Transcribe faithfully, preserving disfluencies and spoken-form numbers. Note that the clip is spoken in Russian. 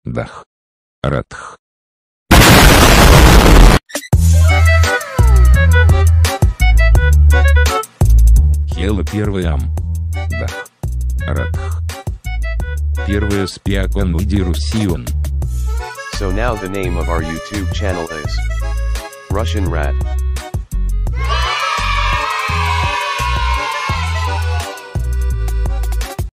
Дах. Радх. Хела первый ам. Дах. Радх. Первая спиакон удирусион. So now the name of our YouTube channel is Russian Rat.